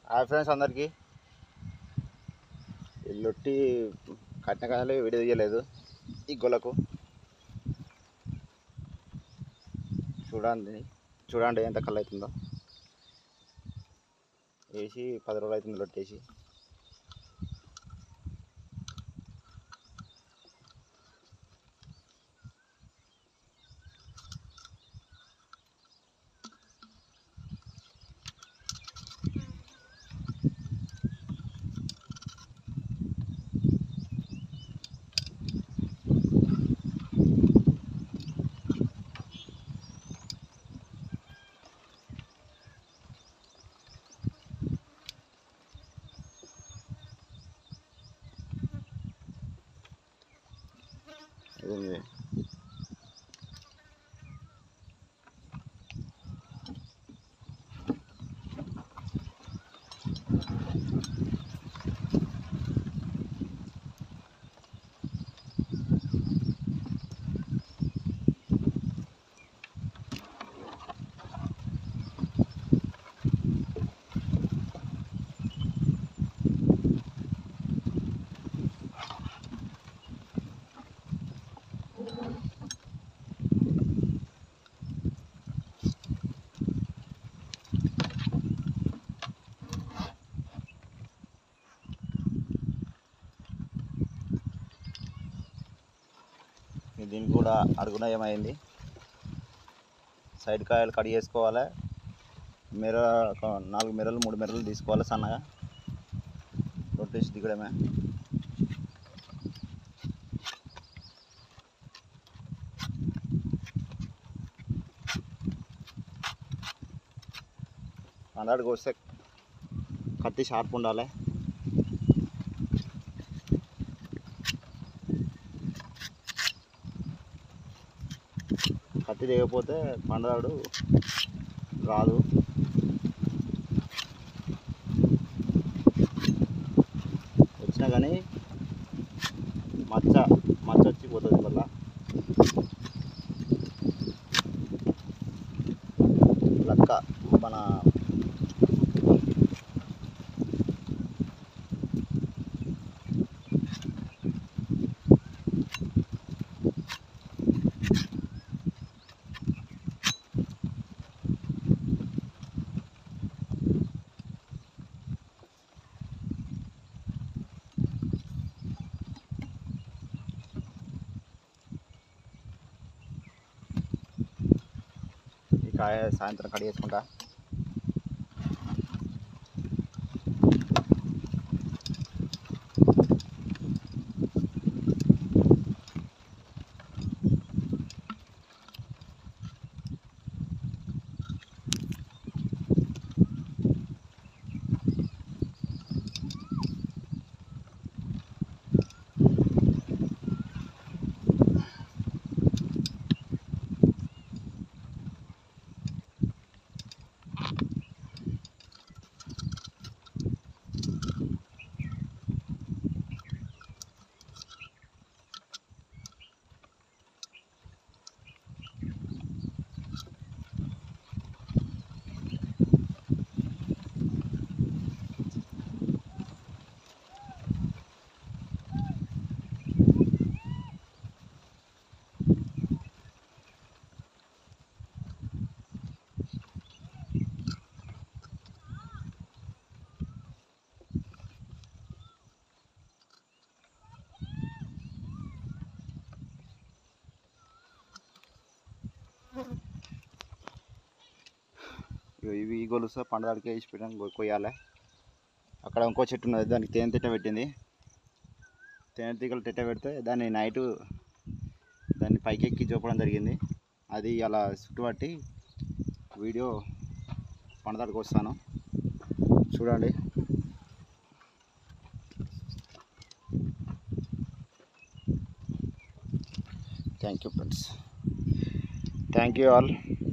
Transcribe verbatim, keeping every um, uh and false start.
Hi friends అందరికీ. ఇల్లొట్టి కట్టిన కాయలు విడి తీయలేదు ఈ గొలకు. చూడండి చూడండి ఎంత కళ్ళు అవుతుందో. వేసి పది రోజులు అవుతుంది లొట్టేసి. ఇది దీనికి కూడా అడుగున ఏమైంది. సైడ్ కాయలు కట్ చేసుకోవాలి. మెర నాలుగు మెరలు మూడు మెరలు తీసుకోవాలి సన్నగా. రొట్టేసి దిగడమే. పందాడికి వస్తే కత్తి షార్ప్ ఉండాలి. కత్తి దిగకపోతే పండదాడు రాదు. వచ్చినా కానీ మచ్చ మచ్చ వచ్చిపోతుంది వల్ల. లక్క మన కాయ సాయంత్రం కట్ చేసుకుంటా. ఇవి గొలుసు పండదాడికి వేసి పెట్టాను కొయ్యాలి. అక్కడ ఇంకో చెట్టు ఉన్నది, దానికి తేనె తిట్ట పెట్టింది. తేనె తీగలు తిట్ట పెడితే దాన్ని నైటు దాన్ని పైకి ఎక్కి చూపడం జరిగింది. అది అలా చుట్టుపట్టి వీడియో పండదాడికి వస్తాను చూడండి. Thank you friends. Thank you all.